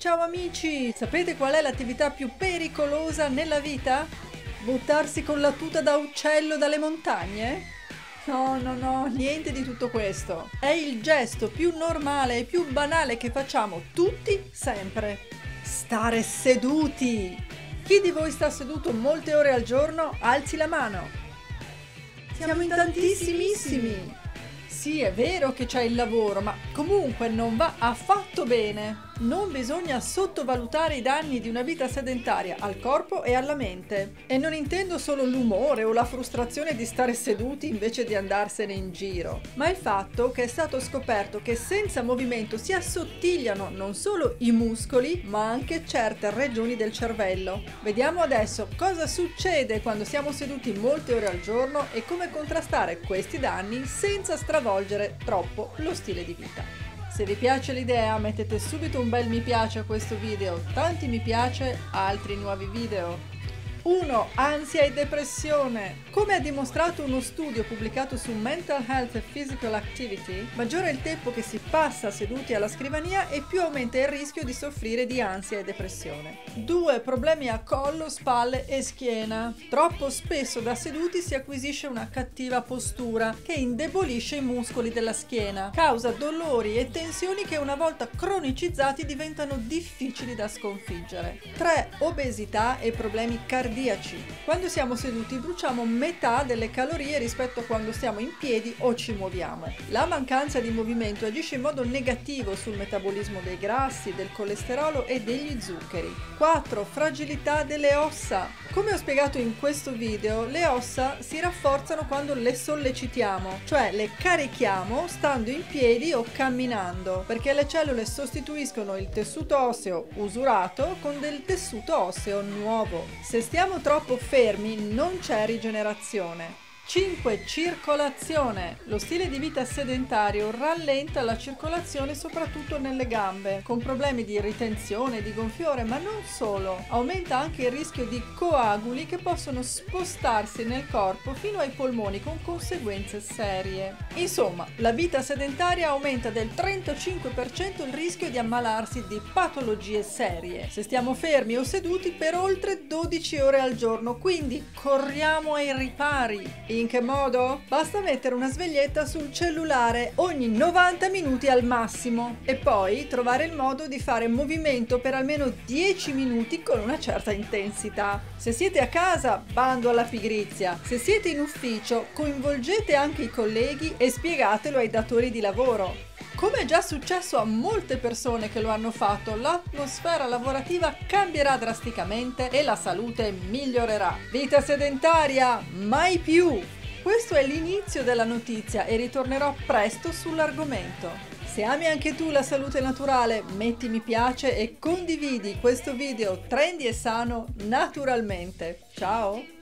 Ciao amici! Sapete qual è l'attività più pericolosa nella vita? Buttarsi con la tuta da uccello dalle montagne? No, niente di tutto questo. È il gesto più normale e più banale che facciamo tutti sempre. Stare seduti! Chi di voi sta seduto molte ore al giorno? Alzi la mano. Siamo in tantissimissimi! Sì, è vero che c'è il lavoro, ma comunque non va affatto bene. Non bisogna sottovalutare i danni di una vita sedentaria al corpo e alla mente. E non intendo solo l'umore o la frustrazione di stare seduti invece di andarsene in giro, ma il fatto che è stato scoperto che senza movimento si assottigliano non solo i muscoli, ma anche certe regioni del cervello. Vediamo adesso cosa succede quando siamo seduti molte ore al giorno e come contrastare questi danni senza stravolgere troppo lo stile di vita. Se vi piace l'idea mettete subito un bel mi piace a questo video, tanti mi piace, altri nuovi video. 1. Ansia e depressione. Come ha dimostrato uno studio pubblicato su Mental Health and Physical Activity, maggiore è il tempo che si passa seduti alla scrivania e più aumenta il rischio di soffrire di ansia e depressione. 2. Problemi a collo, spalle e schiena. Troppo spesso da seduti si acquisisce una cattiva postura che indebolisce i muscoli della schiena, causa dolori e tensioni che una volta cronicizzati diventano difficili da sconfiggere. 3. Obesità e problemi cardiaci. Quando siamo seduti bruciamo metà delle calorie rispetto a quando stiamo in piedi o ci muoviamo. La mancanza di movimento agisce in modo negativo sul metabolismo dei grassi, del colesterolo e degli zuccheri. 4. Fragilità delle ossa. Come ho spiegato in questo video, le ossa si rafforzano quando le sollecitiamo, cioè le carichiamo stando in piedi o camminando, perché le cellule sostituiscono il tessuto osseo usurato con del tessuto osseo nuovo. Se stiamo troppo fermi non c'è rigenerazione. 5. Circolazione. Lo stile di vita sedentario rallenta la circolazione soprattutto nelle gambe, con problemi di ritenzione, di gonfiore, ma non solo. Aumenta anche il rischio di coaguli che possono spostarsi nel corpo fino ai polmoni con conseguenze serie. Insomma, la vita sedentaria aumenta del 35% il rischio di ammalarsi di patologie serie se stiamo fermi o seduti per oltre 12 ore al giorno, quindi corriamo ai ripari. In che modo? Basta mettere una sveglietta sul cellulare ogni 90 minuti al massimo e poi trovare il modo di fare movimento per almeno 10 minuti con una certa intensità. Se siete a casa, bando alla pigrizia. Se siete in ufficio, coinvolgete anche i colleghi e spiegatelo ai datori di lavoro. Come è già successo a molte persone che lo hanno fatto, l'atmosfera lavorativa cambierà drasticamente e la salute migliorerà. Vita sedentaria? Mai più! Questo è l'inizio della notizia e ritornerò presto sull'argomento. Se ami anche tu la salute naturale, metti mi piace e condividi questo video trendy e sano naturalmente. Ciao!